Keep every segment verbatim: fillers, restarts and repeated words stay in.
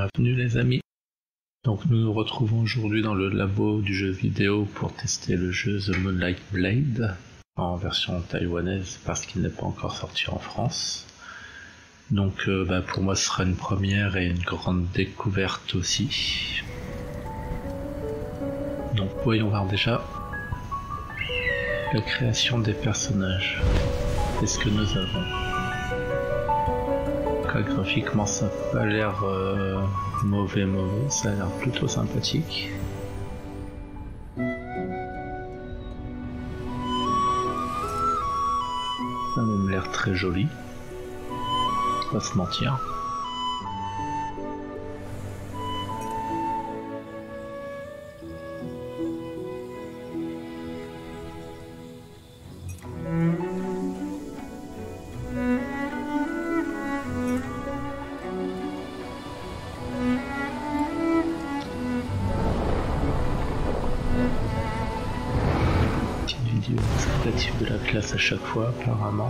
Bienvenue les amis. Donc nous nous retrouvons aujourd'hui dans le labo du jeu vidéo pour tester le jeu The Moonlight Blade en version taïwanaise parce qu'il n'est pas encore sorti en France. Donc euh, bah, pour moi ce sera une première et une grande découverte aussi. Donc voyons voir déjà la création des personnages. Qu'est-ce que nous avons? Graphiquement ça n'a pas l'air euh, mauvais mauvais, ça a l'air plutôt sympathique. Ça a même l'air très joli, pas se mentir. Explicatif de la classe à chaque fois apparemment.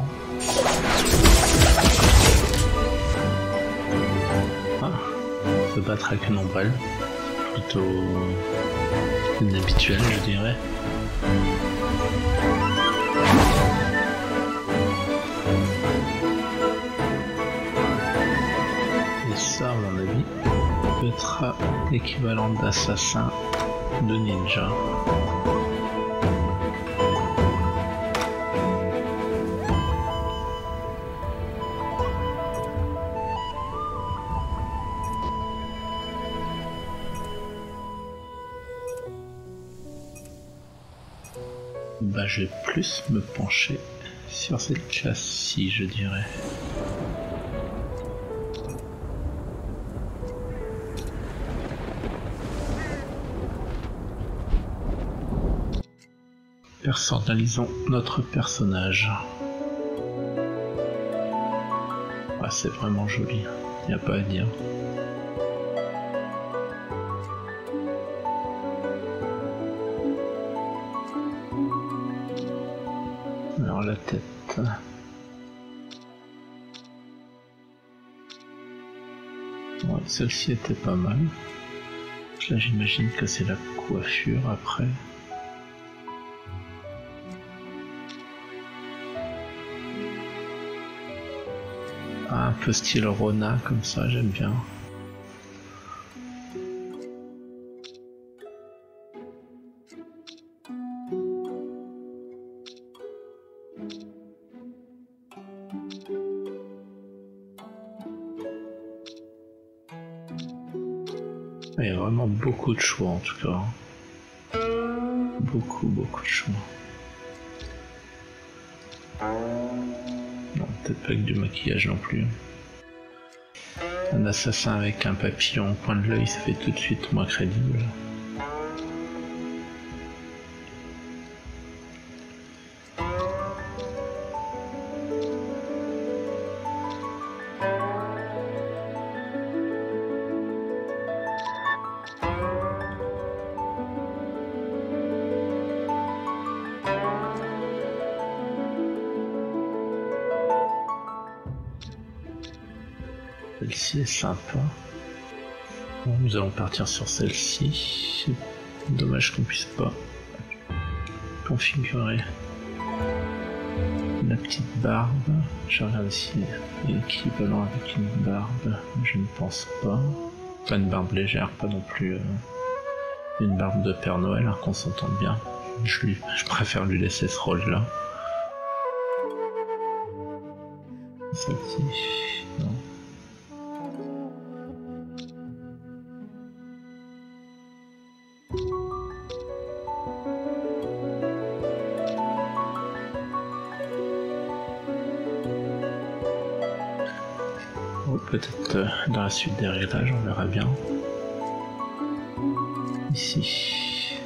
Ah, se battre avec une ombrelle, plutôt inhabituel je dirais. Et ça à mon avis peut être l'équivalent d'assassin de ninja. Bah, je vais plus me pencher sur cette classe-ci, je dirais. Personnalisons notre personnage. Ah, c'est vraiment joli, il n'y a pas à dire. Alors la tête. Ouais, celle-ci était pas mal. Là j'imagine que c'est la coiffure après. Ah, un peu style Rona comme ça, j'aime bien. Il y a vraiment beaucoup de choix en tout cas. Beaucoup, beaucoup de choix. Non, peut-être pas avec du maquillage non plus. Un assassin avec un papillon au coin de l'œil, ça fait tout de suite moins crédible. Celle-ci est sympa. Bon, nous allons partir sur celle-ci. Dommage qu'on puisse pas configurer la petite barbe. Je regarde ici l'équivalent avec une barbe. Je ne pense pas. Pas une barbe légère, pas non plus euh, une barbe de Père Noël, hein, qu'on s'entende bien. Je, lui, je préfère lui laisser ce rôle-là. Celle-ci, non. Peut-être euh, dans la suite des réglages, on verra bien. Ici.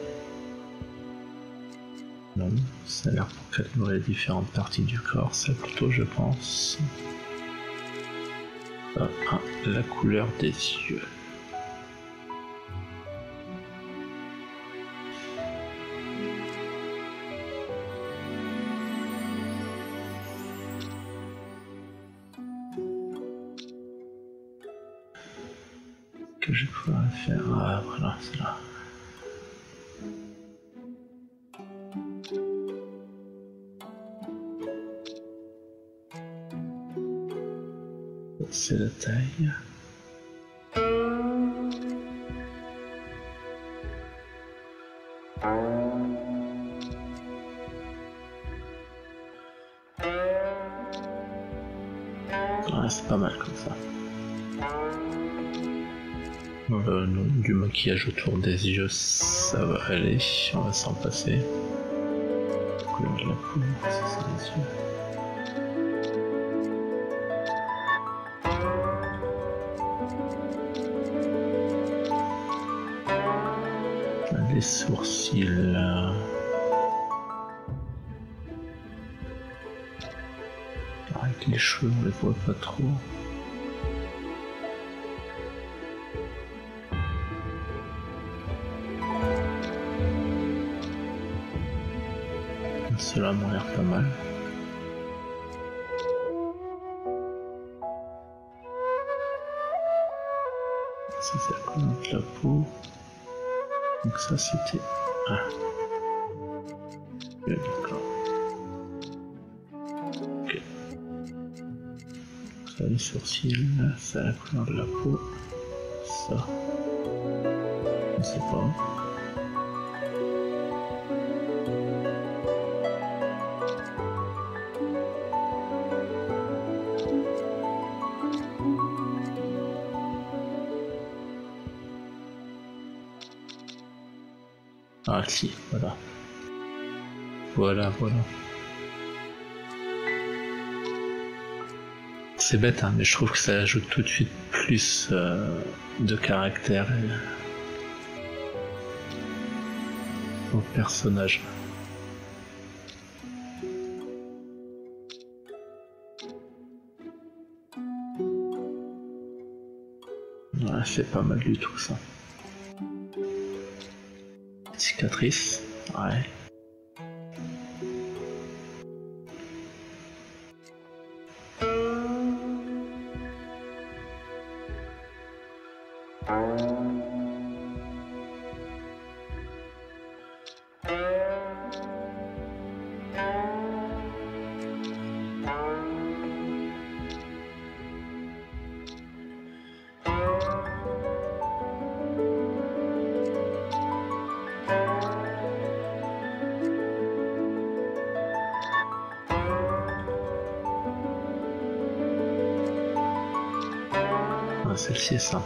Non, ça a l'air pour calibrer les différentes parties du corps, ça plutôt je pense. Ah, ah, la couleur des yeux. que je pourrais faire. Ah voilà, c'est là. C'est la taille. Ouais, c'est pas mal comme ça. Euh, non, du maquillage autour des yeux, ça va aller, on va s'en passer. La couleur de la peau, ça c'est les yeux. Les sourcils. Euh... Avec les cheveux, on les voit pas trop. Ceux-là m'ont l'air pas mal. Ça c'est la couleur de la peau. Donc ça c'était... Ah. Okay, d'accord. Ok. Ça les sourcils, ça la couleur de la peau. Ça. Je ne sais pas. Ah si, voilà. Voilà, voilà. C'est bête, hein, mais je trouve que ça ajoute tout de suite plus euh, de caractère au personnage. Ouais, c'est pas mal du tout ça. Cicatrice, ouais. Celle-ci est sympa.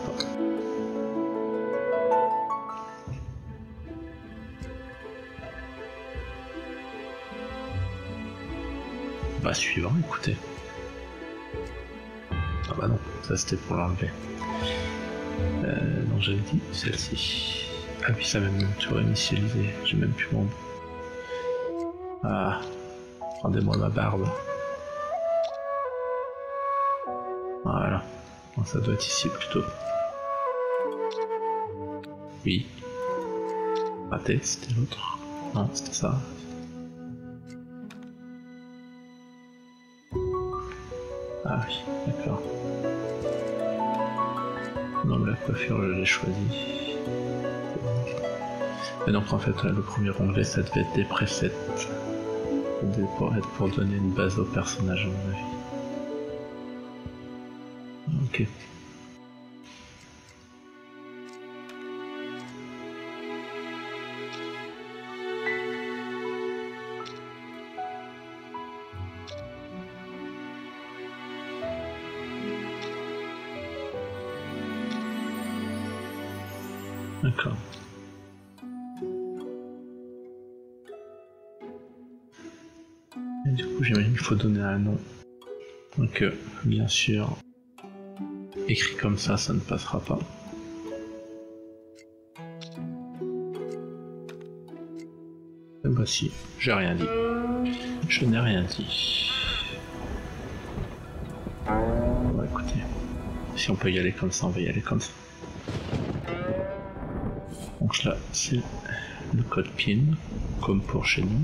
Bah suivant, écoutez. Ah bah non, ça c'était pour l'enlever. Euh, non, j'avais dit celle-ci. Ah oui, ça m'a même tout initialisé. J'ai même plus mon... Ah, rendez-moi ma barbe. Voilà. Ça doit être ici plutôt. Oui. Raté, c'était l'autre. Non, c'était ça. Ah oui, d'accord. Non, mais la coiffure, je l'ai choisie. Et donc en fait, le premier onglet, ça devait être des presets. Ça devait être pour donner une base au personnage, à mon avis. Ok. D'accord. Et du coup, j'imagine qu'il faut donner un nom. Donc, euh, bien sûr, écrit comme ça, ça ne passera pas. Et bah si, j'ai rien dit. Je n'ai rien dit. Bon, écoutez, si on peut y aller comme ça, on va y aller comme ça. Donc là, c'est le code PIN, comme pour chez nous.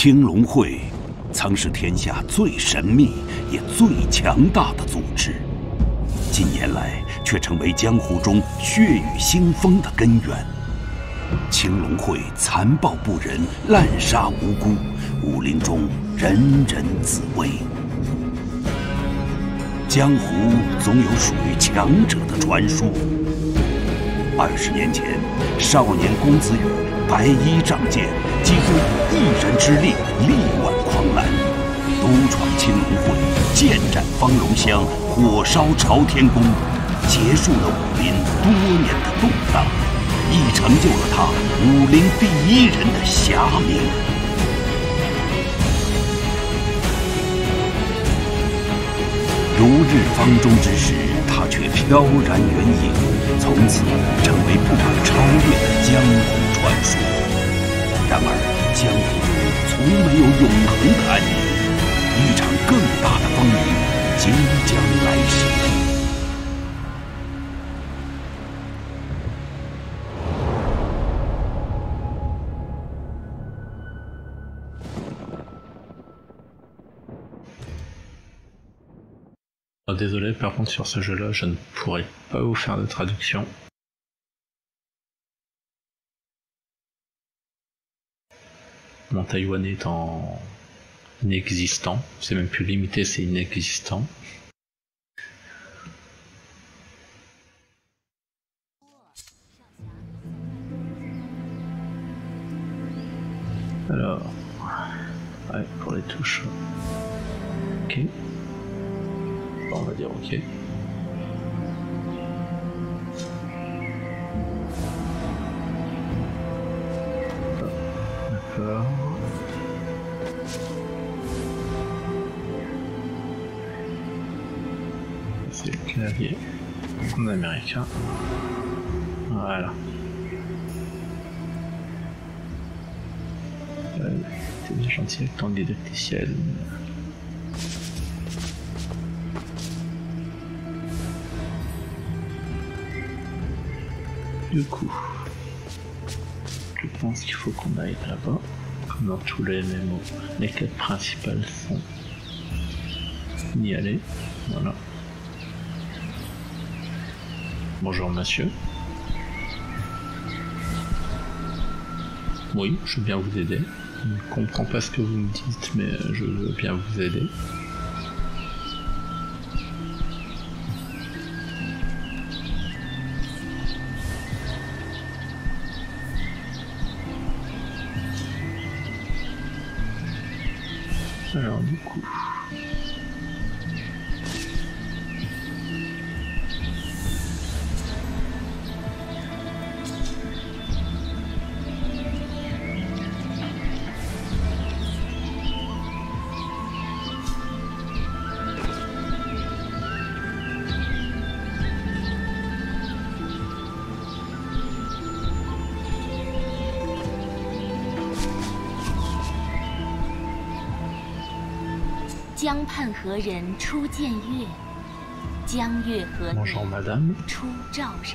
青龙会曾是天下最神秘也最强大的组织，近年来却成为江湖中血雨腥风的根源。青龙会残暴不仁，滥杀无辜，武林中人人自危。江湖总有属于强者的传说。二十年前，少年公子羽白衣仗剑，几乎以一人之力力挽狂澜，独闯青龙会，剑斩方龙香，火烧朝天宫，结束了武林多年的动荡，亦成就了他武林第一人的侠名。如日方中之时，他却飘然远影，从此成为不可超越的江湖传说。然而，江湖中从没有永恒的安宁，一场更大的风雨即将来袭。 Oh, désolé, par contre sur ce jeu-là, je ne pourrais pas vous faire de traduction. Mon taïwanais est en inexistant, c'est même plus limité, c'est inexistant. Alors, ouais, pour les touches, ok. On va dire ok. D'accord. C'est le clavier en américain. Voilà. Euh, T'es bien gentil avec ton didacticiel. Du coup, je pense qu'il faut qu'on aille là-bas. Comme dans tous les M M O, les quêtes principales sont y aller. Voilà. Bonjour monsieur. Oui, je veux bien vous aider. Je ne comprends pas ce que vous me dites, mais je veux bien vous aider. Alors du coup... 江畔何人初见月？江月何人初照人？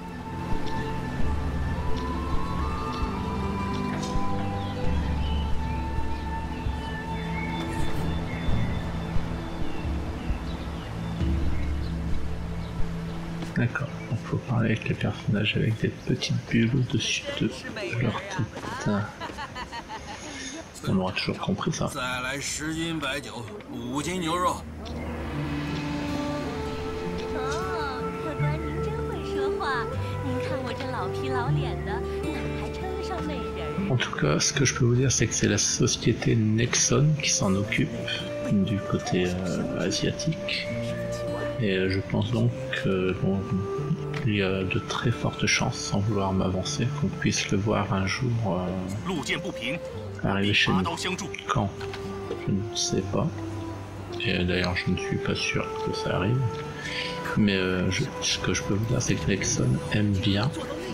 D'accord, il faut parler avec les personnages avec des petites bulles au-dessus de leur tête. On aura toujours compris ça. En tout cas, ce que je peux vous dire, c'est que c'est la société Nexon qui s'en occupe du côté euh, asiatique. Et euh, je pense donc que bon, il y a de très fortes chances, sans vouloir m'avancer, qu'on puisse le voir un jour euh, arriver chez nous. Quand? Je ne sais pas. Et d'ailleurs, je ne suis pas sûr que ça arrive. Mais euh, je, ce que je peux vous dire, c'est que Nexon aime bien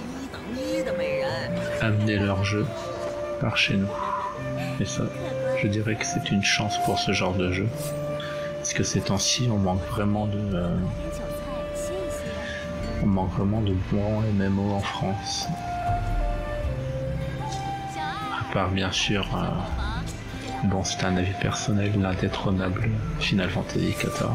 amener leur jeu par chez nous. Et ça, je dirais que c'est une chance pour ce genre de jeu. Parce que ces temps-ci, on manque vraiment de... Euh, on manque vraiment de bons M M O en France. À part bien sûr euh, Bon, c'est un avis personnel, l'indétrônable Final Fantasy quatorze.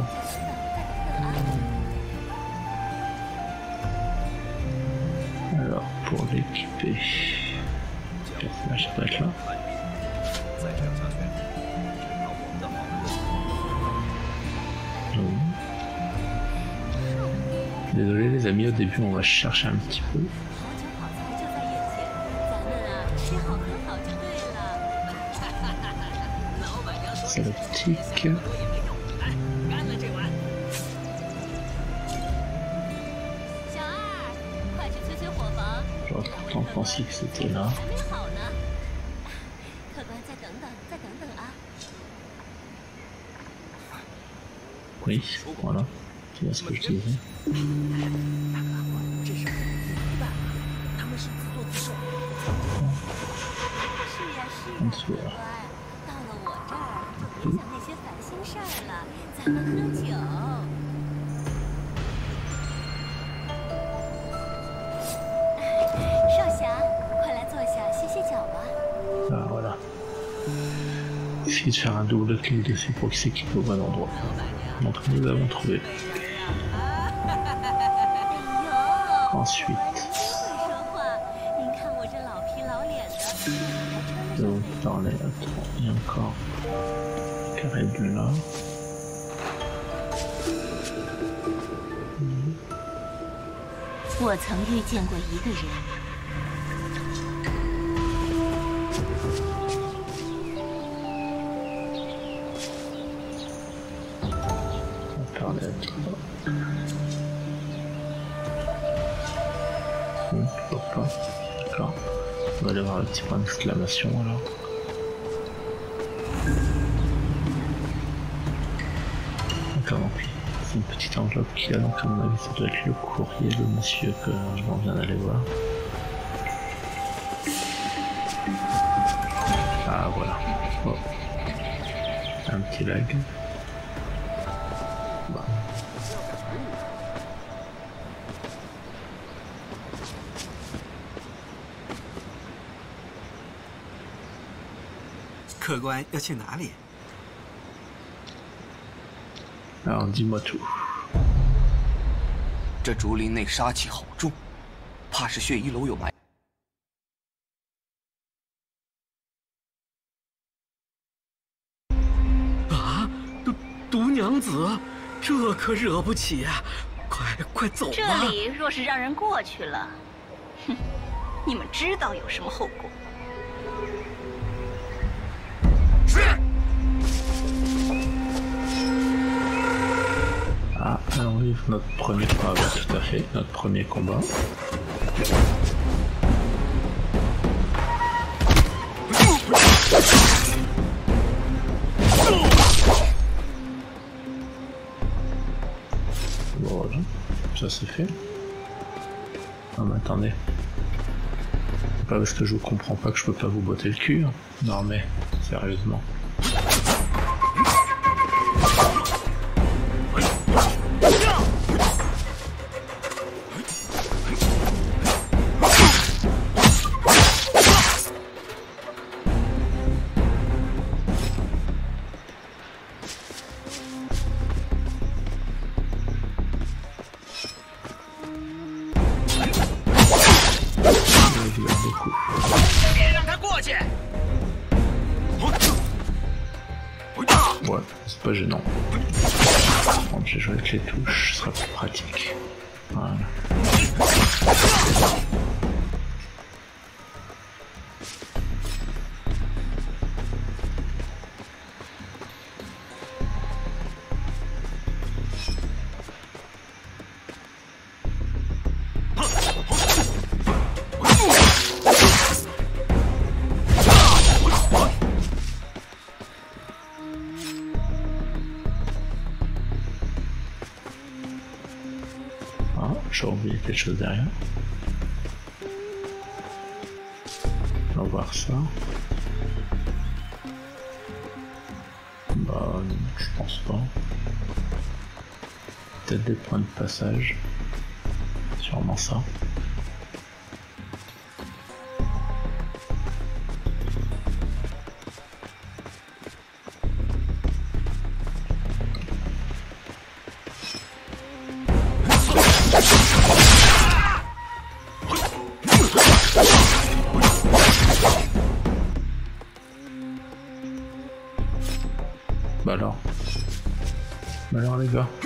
Alors, pour l'équiper, le personnage peut être là. Désolé les amis, au début on va chercher un petit peu. C'est l'optique. J'aurais pourtant pensé que c'était là. Oui, voilà. C'est ce que je disais. En dessous là. Oui. Ah voilà. Il suffit de faire un double clic dessus pour qu'il s'équipe au bon endroit. Donc nous avons trouvé. Ensuite, donc dans les il y a encore carré de là. 我曾遇见过一个人。 Pourquoi? D'accord. On va aller voir le petit point d'exclamation alors. D'accord, donc c'est une petite enveloppe qu'il y a, donc à mon avis ça doit être le courrier de monsieur que l'on vient d'aller voir. Ah voilà. Oh. Un petit lag. Bon. 客官要去哪里？ Alors dis-moi tout。 这竹林内杀气好重，怕是血衣楼有埋。啊，毒毒娘子，这可惹不起呀！快快走吧！ 这里若是让人过去了，哼，你们知道有什么后果？ Ah, allons vivre notre premier combat, tout à fait, notre premier combat. Voilà, ça c'est fait. Non mais attendez. C'est pas parce que je vous comprends pas que je peux pas vous botter le cul. Hein. Non mais, sérieusement. Ouais, c'est pas gênant. Bon, j'ai joué avec les touches, ce sera plus pratique. Voilà. J'ai oublié quelque chose derrière. On va voir ça. Bah, je pense pas. Peut-être des points de passage. Sûrement ça. Bah alors. Bah alors les gars.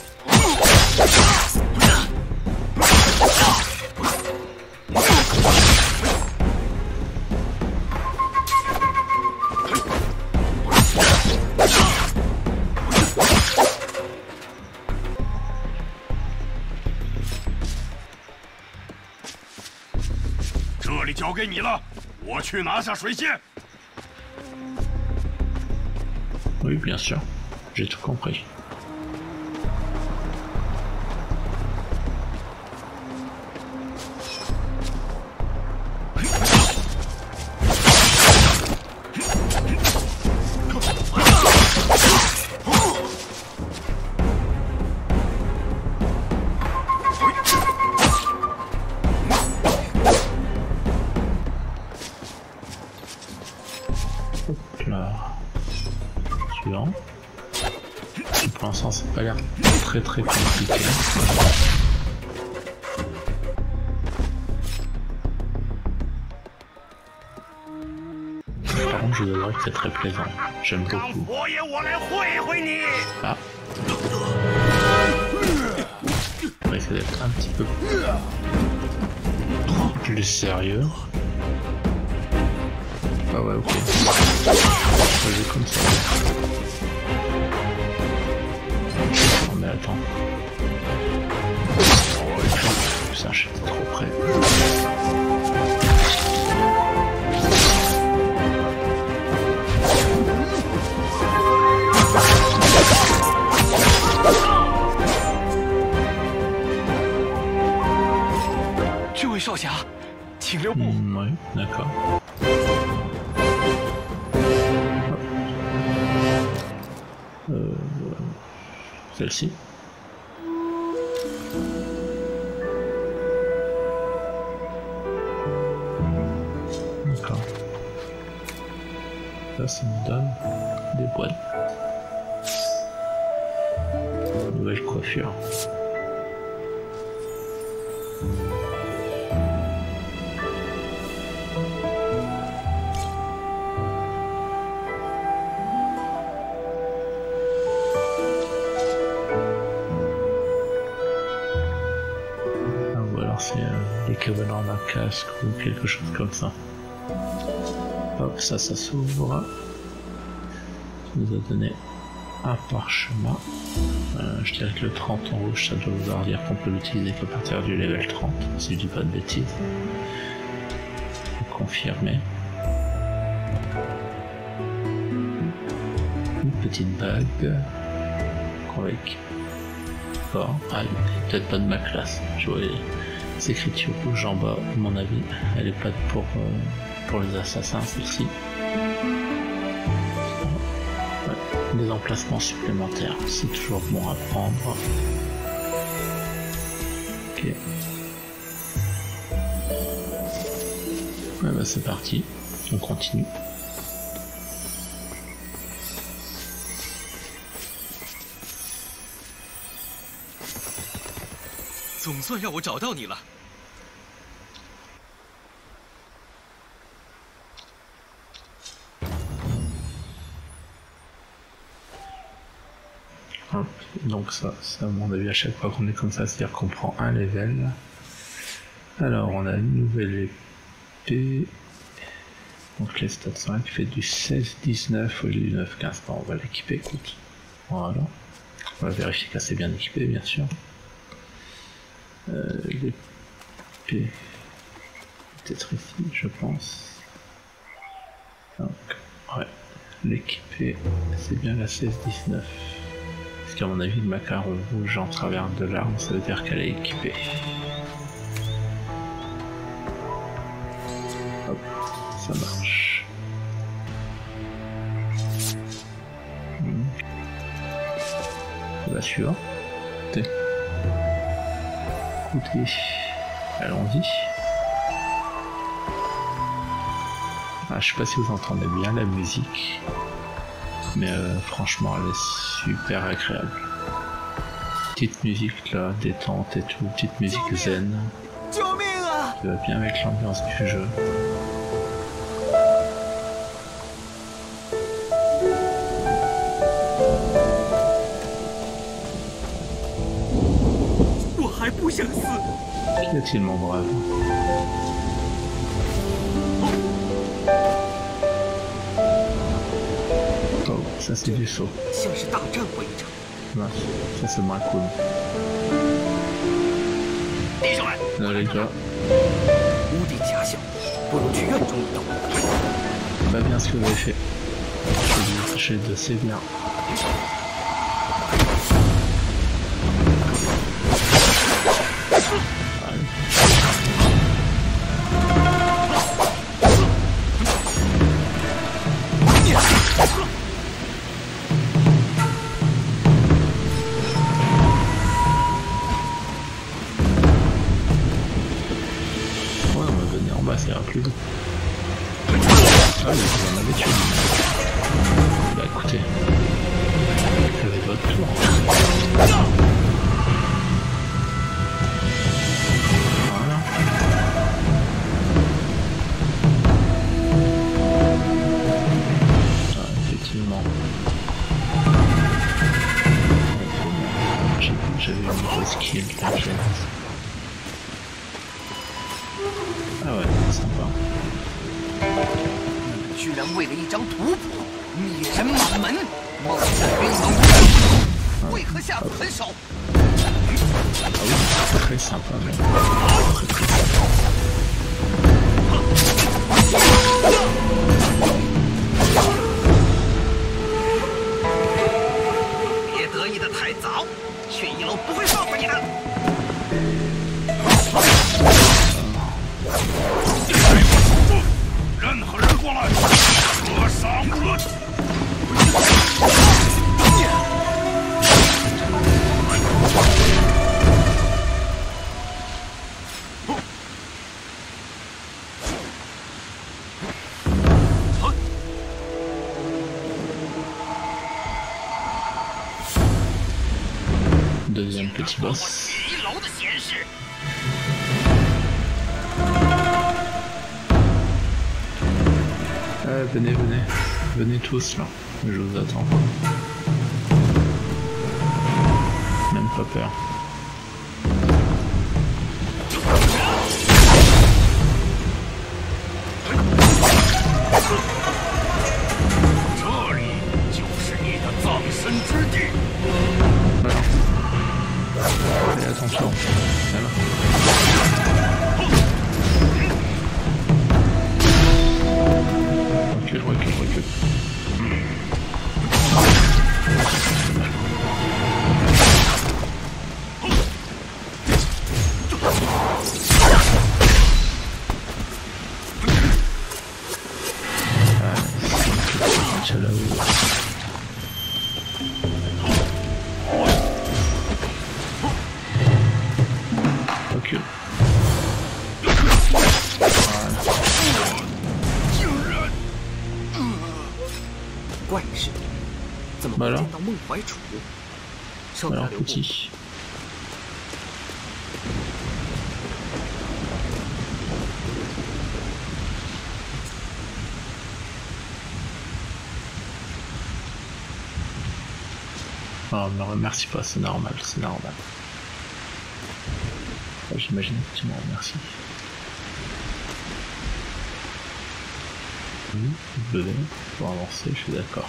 Oui, bien sûr, j'ai tout compris. Pour l'instant, ça n'a pas l'air très très compliqué. Par contre, je dois dire que c'est très plaisant. J'aime beaucoup. Ah. On va essayer d'être un petit peu plus sérieux. Ah ouais, ok. Vas-y comme ça. Oh mais attends. Oh putain, j'étais trop près. Mmh, oui, d'accord. Euh, Celle-ci. D'accord. Là, ça me donne des boîtes. Nouvelle coiffure. C'est euh, l'équivalent d'un casque ou quelque chose comme ça. Hop, ça, ça s'ouvre. Ça nous a donné un parchemin. Euh, je dirais que le trente en rouge, ça doit vouloir dire qu'on peut l'utiliser qu'à partir du level trente, si je dis pas de bêtises. Faut confirmer. Une petite bague qu'on va équiper. D'accord. Ah, peut-être pas de ma classe. Je vois les écritures rouges en bas, à mon avis. Elle est pas pour, euh, pour les assassins, celle-ci. Ouais. Des emplacements supplémentaires, c'est toujours bon à prendre. Ok. Ouais, bah c'est parti. On continue. 总算让我找到你了。 Donc ça, ça à mon avis à chaque fois qu'on est comme ça, c'est-à-dire qu'on prend un level. Alors on a une nouvelle épée. Donc les stats sont là qui fait du seize dix-neuf au lieu du neuf quinze. On va l'équiper, écoute. Voilà. On va vérifier qu'elle est bien équipée, bien sûr. Euh, l'épée peut-être ici, je pense. Donc, ouais, l'équipée, c'est bien la seize dix-neuf. Parce qu'à mon avis, le macaron rouge en travers de l'arme, ça veut dire qu'elle est équipée. Hop, ça marche. Hmm. La suivante. Écoutez, allons-y. Ah, je sais pas si vous entendez bien la musique, mais euh, franchement elle est super agréable. Petite musique là, détente et tout, petite musique zen. Qui va bien avec l'ambiance du jeu. Qu'y a-t-il, mon brave? Oh, ça c'est du saut. Non, ça c'est moins cool. Là les gars. Pas bien ce que vous avez fait. J'ai de c'est bien. C'est un plus beau. Ah, mais vous en avez tué. Bah écoutez, ça va être votre tour. Voilà. Ah, effectivement. J'avais une grosse skill, là, je pense. Ah ouais, sympa. 居然为了一张图谱，灭人满门，冒险威能，为何下此狠手？ Ah oui, c'est très sympa, mais très très sympa. 别得意的太早，去一楼不会放过你的。 任何人过来，格杀勿论。 Deuxième petit boss. Euh, venez, venez, venez tous là, je vous attends. Même pas peur. Voilà. Allez, attention. Voilà. Recule, recule, recule. Allez, là-haut. Recule. Voilà. Alors petit. Oh, me remercie pas, c'est normal, c'est normal. Oh, j'imagine que tu me remercies. Oui, venez, pour avancer, je suis d'accord.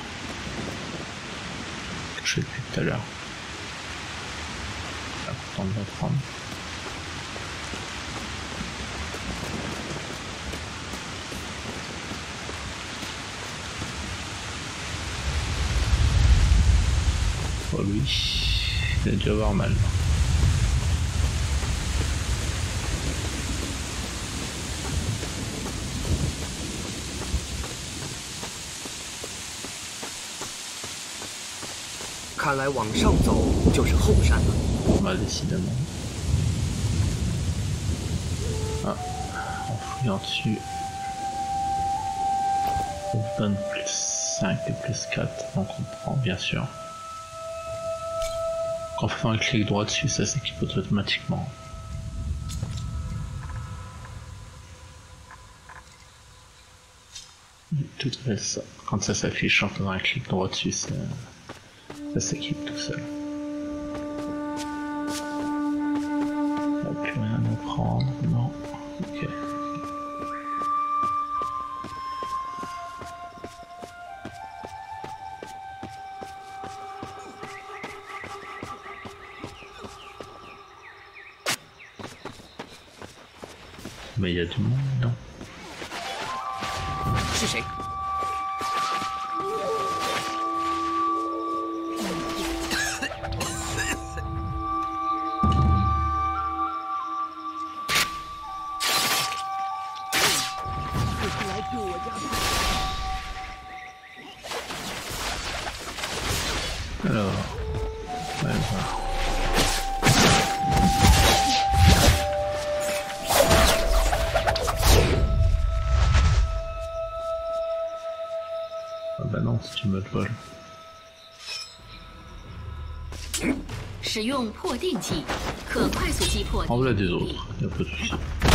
Je fais depuis tout à l'heure. Important de l'apprendre. Oh lui, il a dû avoir mal. Bah, décidément. Ah, en fouillant dessus. Open plus cinq et plus quatre, on comprend bien sûr. En faisant un clic droit dessus, ça s'équipe automatiquement. Tout à fait ça. Quand ça s'affiche en faisant un clic droit dessus, ça, ça s'équipe tout seul. Il n'y a plus rien à prendre, non. Ok. Mais il y a du monde, non? 是谁？ Alors, on va voir. Ah bah non, c'est du mode vol. 使用破定器，可快速击破。 En voilà des autres, il y a pas de soucis.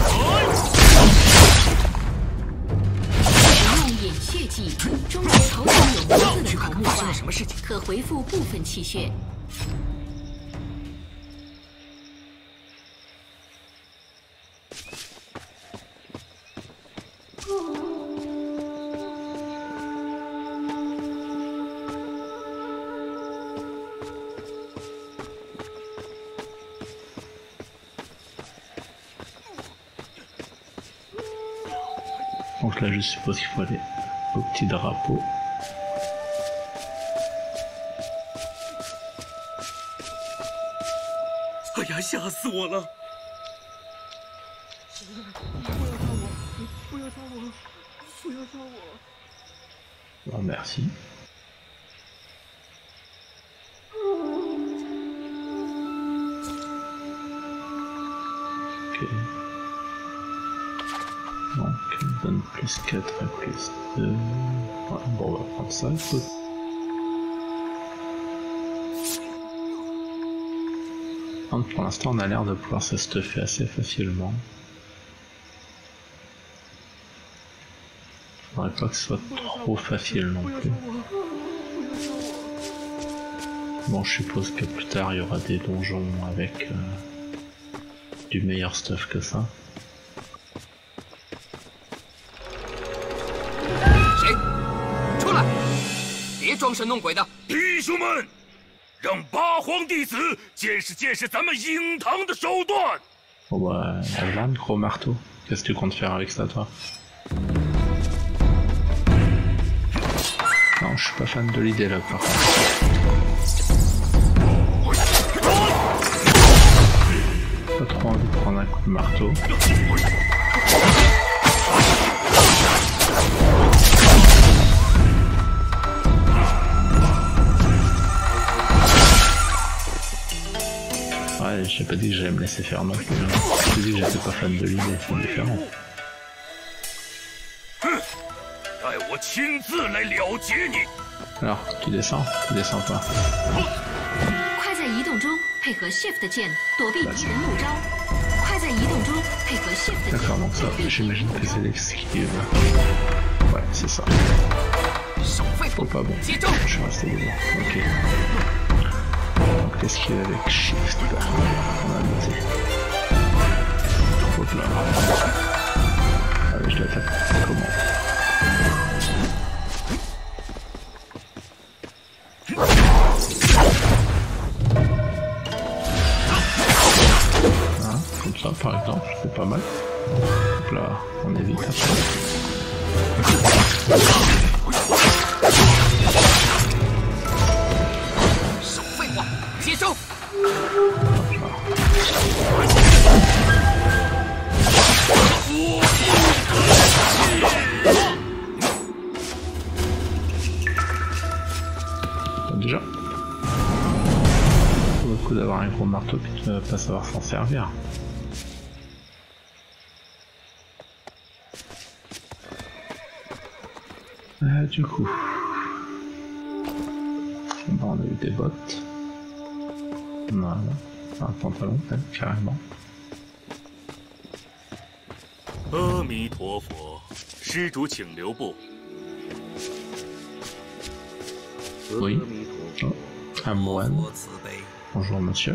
使用引血技，中国头上有名字的头目怪，可回复部分气血。 Donc là, je suppose qu'il faut aller au petit drapeau. Eh呀，吓死我了！不要杀我！不要杀我！ Bon, merci. Ok. Donc, il me donne plus quatre et plus deux. Ouais, bon, on va prendre ça, écoute. Donc, pour l'instant, on a l'air de pouvoir se stuffer assez facilement. Faudrait pas que ce soit trop facile non plus. Bon, je suppose que plus tard, il y aura des donjons avec euh, du meilleur stuff que ça. 装神弄鬼的， 弟兄们，让八荒弟子见识见识咱们影堂的手段。 Bon bah, voilà le gros marteau. Qu'est-ce que tu comptes faire avec ça, toi? Non, je suis pas fan de l'idée là, par contre. Pas trop envie de prendre un coup de marteau. Ouais, j'ai pas dit que j'allais me laisser faire non plus. Hein. J'ai dit que j'étais pas fan de l'idée, c'est différent. Alors, tu descends, tu descends pas. D'accord, donc ça, j'imagine que c'est l'esquive. Ouais, c'est ça. Oh, pas bon. Je suis resté devant. Ok. Donc l'esquive avec Shift. On a noté. Hop là. Allez, je l'attaque. Comment? Hein, comme ça par exemple, c'est pas mal. Hop là, on évite après. Déjà, c'est le coup d'avoir un gros marteau puis de ne pas savoir s'en servir. Euh, du coup, bon, on a eu des bottes. Voilà, un pantalon carrément. 阿弥陀佛，施主请留步。 Oui. Oh, un moine. Bonjour monsieur.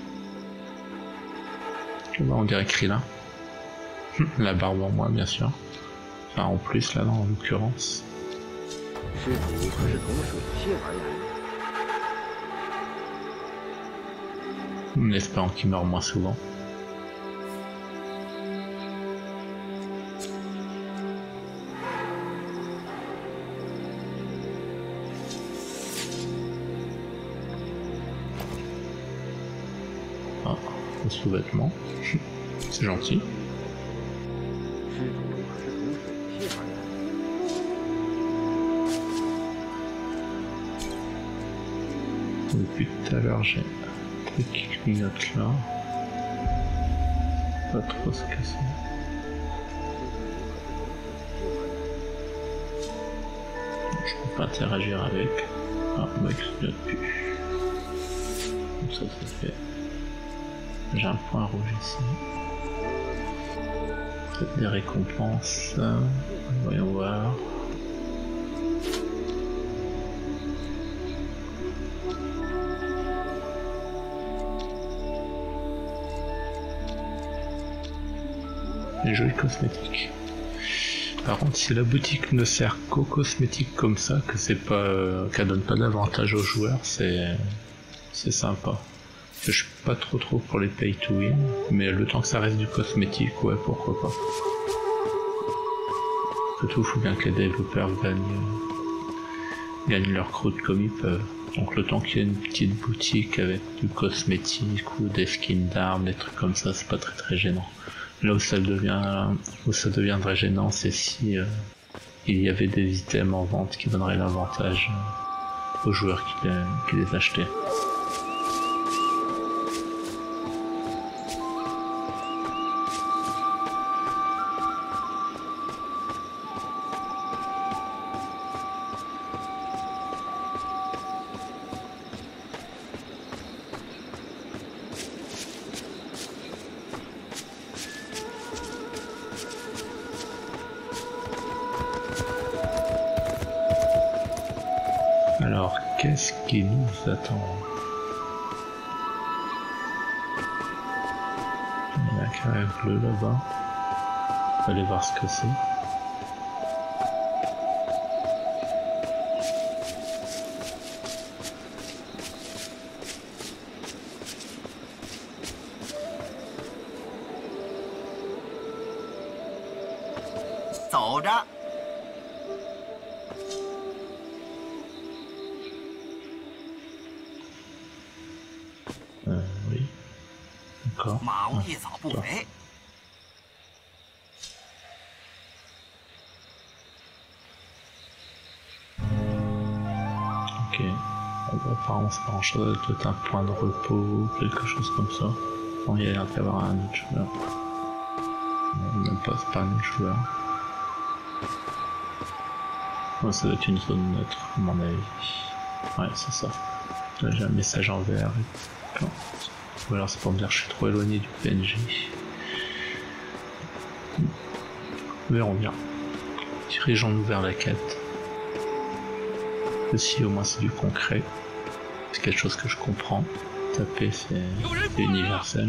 Je vois, on dirait Krillin. La barbe en moins bien sûr. Enfin en plus là en l'occurrence. En espérant qu'il meurt moins souvent. Sous-vêtements, c'est gentil. Depuis tout à l'heure j'ai un truc qui clignote là. Pas trop ce que c'est. Je peux pas interagir avec. Ah, bah il clignote plus. Comme ça c'est fait. J'ai un point rouge ici. Peut-être des récompenses. Voyons voir. Les jolis cosmétiques. Par contre, si la boutique ne sert qu'aux cosmétiques comme ça, que c'est pas, euh, qu'elle donne pas d'avantage aux joueurs, c'est, c'est sympa. Je suis pas trop trop pour les pay to win, mais le temps que ça reste du cosmétique, ouais, pourquoi pas. Surtout, il faut bien que les développeurs gagnent, gagnent leur croûte comme ils peuvent. Donc le temps qu'il y ait une petite boutique avec du cosmétique ou des skins d'armes, des trucs comme ça, c'est pas très très gênant. Là où ça devient, où ça deviendrait gênant, c'est si euh, il y avait des items en vente qui donneraient l'avantage euh, aux joueurs qui les, qui les achetaient. Alors, qu'est-ce qui nous attend? Il y a un carré bleu là-bas. On va aller voir ce que c'est. Euh, oui. D'accord. Ah, ok. Bon, bah, apparemment c'est pas grand chose, ça doit être un point de repos ou quelque chose comme ça. Bon, il y a l'air d'avoir un autre joueur. Non, même pas, c'est pas un autre joueur. Ouais, ça doit être une zone neutre, à mon avis. Ouais, c'est ça. Là j'ai un message en vert. Ou alors c'est pour me dire que je suis trop éloigné du P N J. Verrons bien. Dirigeons-nous vers la quête. Ceci au moins c'est du concret. C'est quelque chose que je comprends. Taper c'est universel.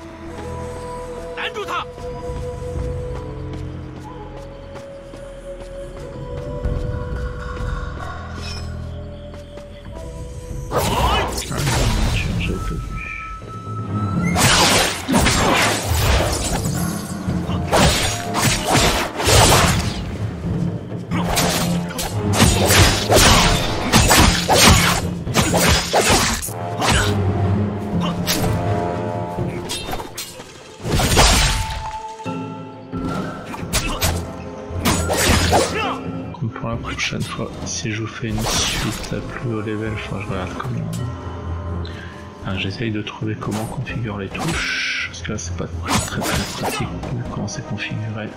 Pour la prochaine fois, si je vous fais une suite à plus haut level, il faut que je regarde comment. Enfin, j'essaye de trouver comment configurer les touches, parce que là c'est pas très très pratique comment c'est configuré.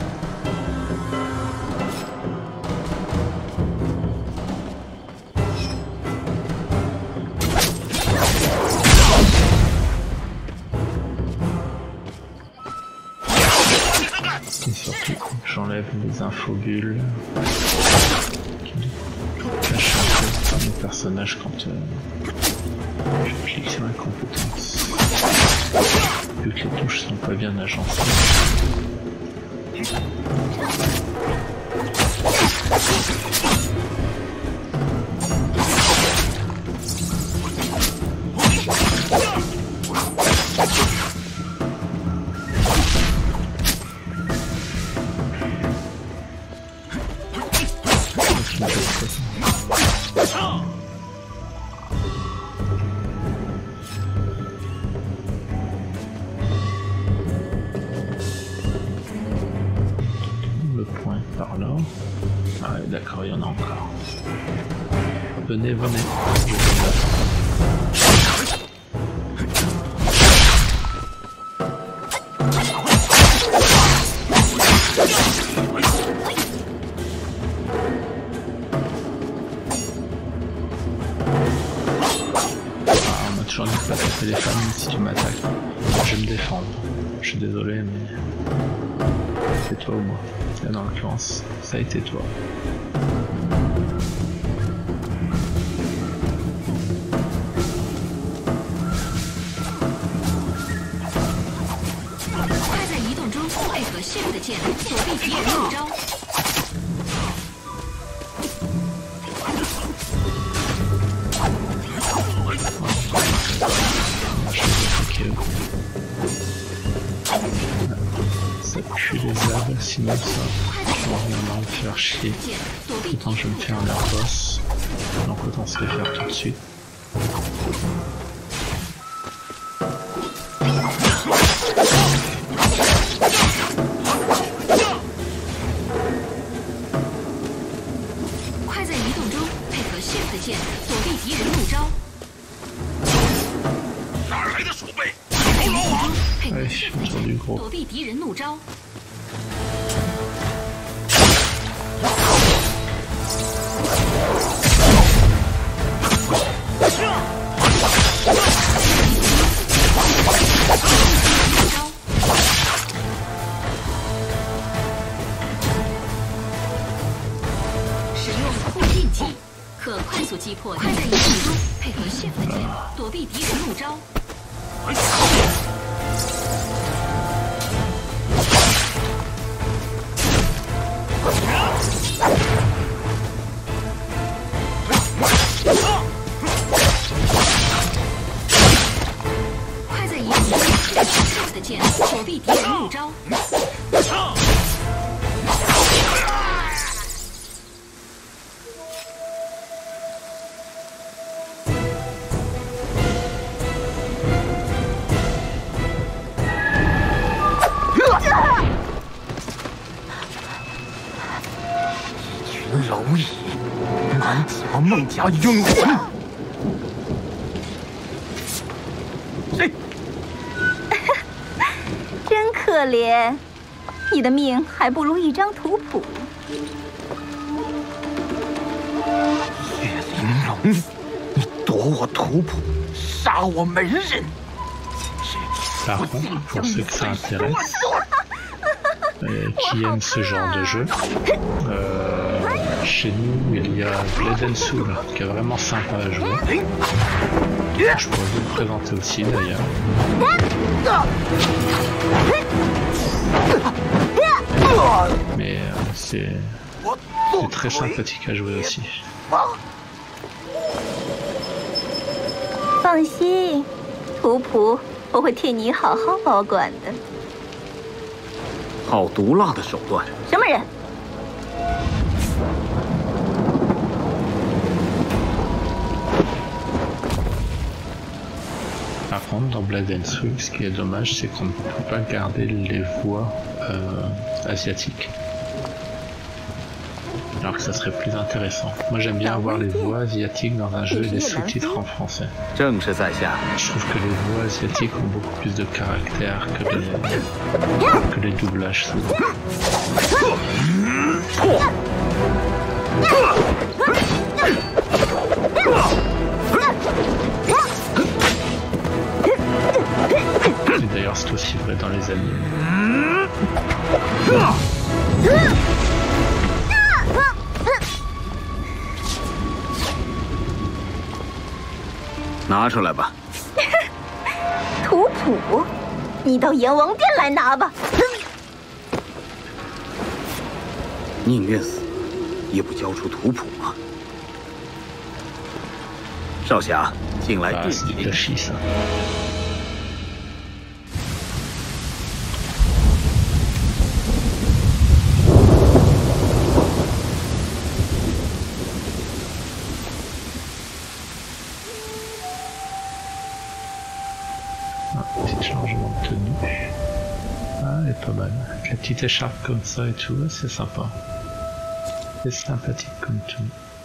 Et surtout, j'enlève les infobulles qui cachent un peu mes personnages quand euh, je clique sur la compétence. Vu que les touches sont pas bien agencées. Le point par là. Ah ouais, d'accord, il y en a encore. Venez, venez. J'en ai pas tapé les femmes si tu m'attaques. Je vais me défendre. Je suis désolé, mais c'est toi ou moi. Là, dans l'occurrence, ça a été toi. Ça pue les herbes, sinon ça je vais vraiment me faire chier. Autant je vais me faire leur boss, donc autant se les faire tout de suite. Ouais, autour du gros. 使用酷劲技，可快速击破。快在移动中配合 Shift 键躲避敌人怒招。 快在移动中配合 Shift 键躲避敌人怒招。 蝼蚁，难挑孟家冤魂。谁？ 真可怜，你的命还不如一张图谱。 血玲珑，你夺我图谱，杀我门人。 Par contre, pour ceux que ça intéresse, euh, qui aiment ce genre de jeu, euh, chez nous il y a Blade and Soul qui est vraiment sympa à jouer. Je pourrais vous le présenter aussi d'ailleurs. Mais euh, c'est très sympathique à jouer aussi. 放心，图谱。 我会替你好好保管的。 好毒辣的手段！ 什么人？ Par contre, dans Blade and Soul, ce qui est dommage, c'est qu'on ne peut pas garder les voix euh, asiatiques. Alors que ça serait plus intéressant. Moi j'aime bien avoir les voix asiatiques dans un jeu et les sous-titres en français. Je trouve que les voix asiatiques ont beaucoup plus de caractère que les, que les doublages souvent. Et d'ailleurs c'est aussi vrai dans les animes. 拿出来吧。 图谱，你到阎王殿来拿吧。 宁愿死，也不交出图谱吗？少侠，进来殿里。 Changement de tenue. Ah, elle est pas mal. Avec la petite écharpe comme ça et tout, c'est sympa. C'est sympathique comme tout.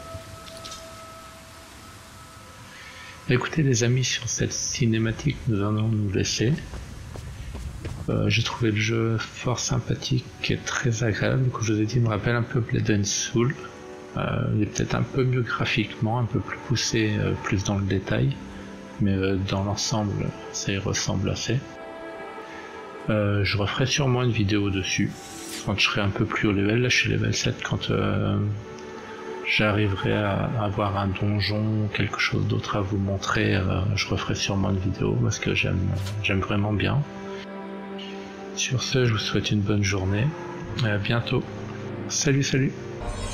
Écoutez les amis, sur cette cinématique, nous allons nous laisser. Euh, J'ai trouvé le jeu fort sympathique et très agréable. Comme je vous ai dit, il me rappelle un peu Blood and Soul. Euh, il est peut-être un peu mieux graphiquement, un peu plus poussé, euh, plus dans le détail. Mais euh, dans l'ensemble, ça y ressemble assez. Euh, je referai sûrement une vidéo dessus, quand je serai un peu plus haut level. Là je suis level sept, quand euh, j'arriverai à avoir un donjon, quelque chose d'autre à vous montrer, euh, je referai sûrement une vidéo, parce que j'aime j'aime vraiment bien. Sur ce, je vous souhaite une bonne journée, et à bientôt. Salut, salut!